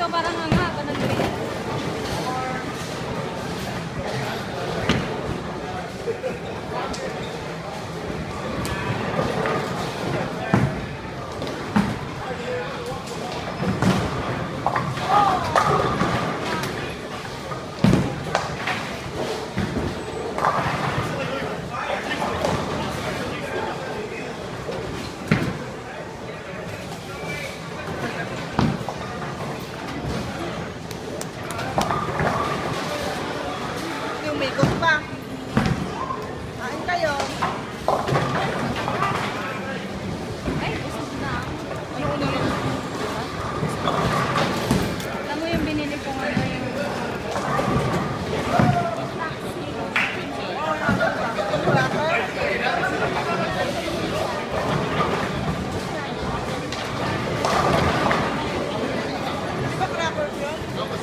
parang nga ba ng green? Umikot pa. Kain kayo. Ay, busog na ako. Ano ulo yun? Alam mo yung binili ko nga yung Di ba crackers yun?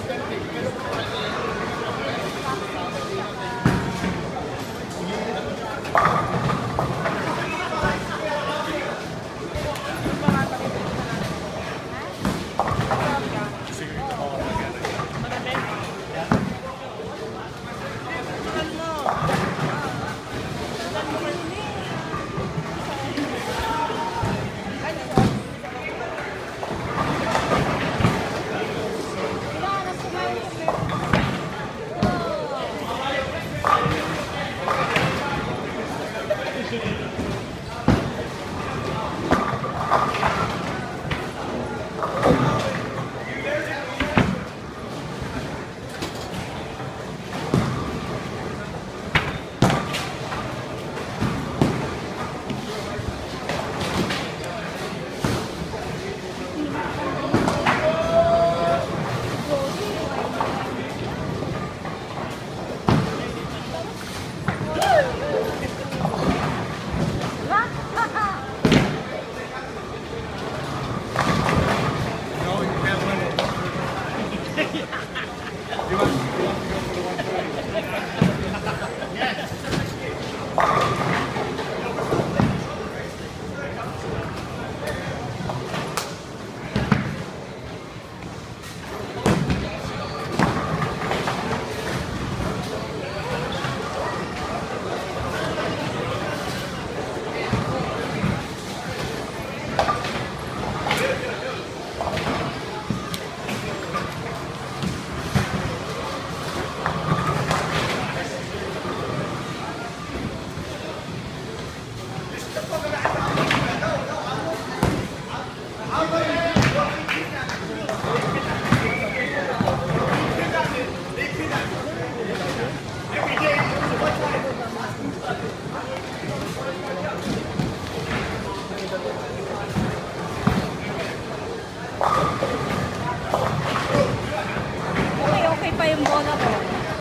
okay pa yung bola ko.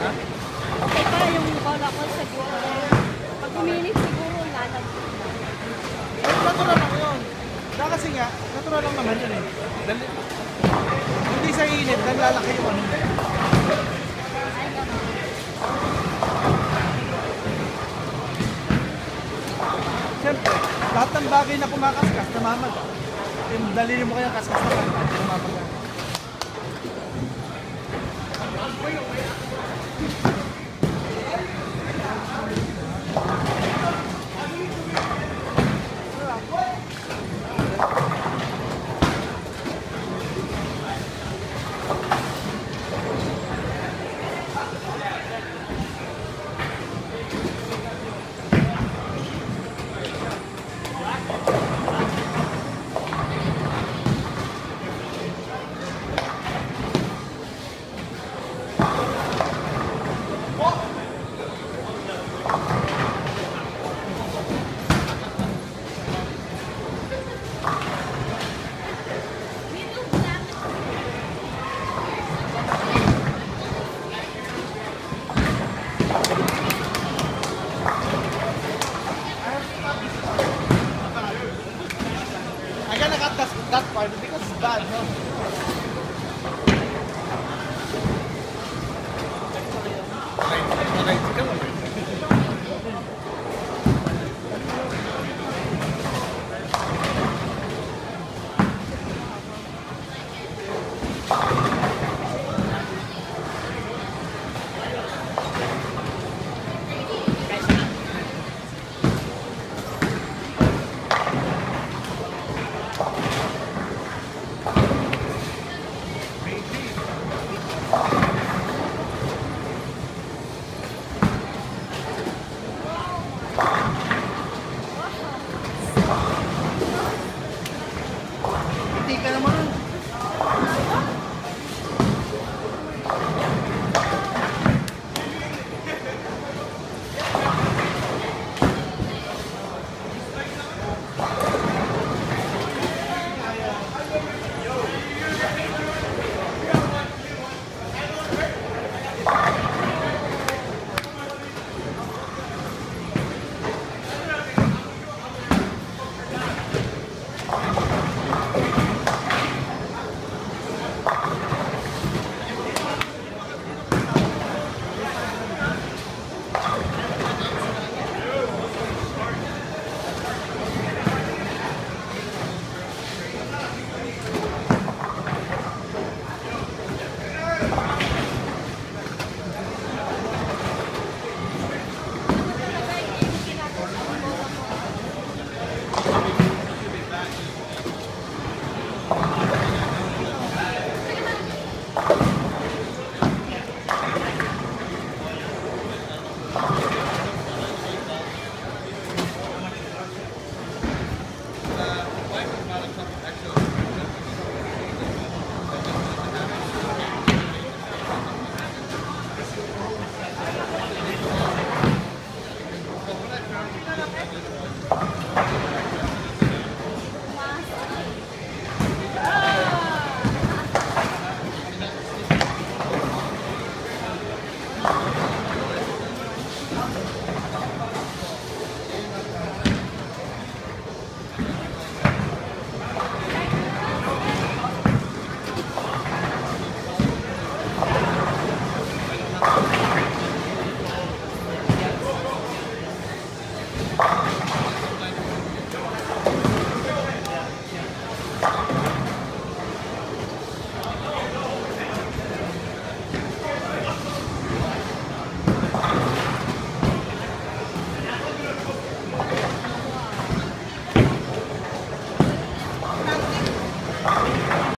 Okay pa yung bola ko siguro. Pag uminit siguro, lalag. Natural lang yun. Kasi nga, natural lang naman yun eh. Hindi sa init, naglalaki yung ano. Ay, gano'n. Siyempre, lahat ng bagay na kumakaskas, namamag. Dalili mo kaya kaskas na lang, namamag. that part because it's bad, no? Hindi ka naman.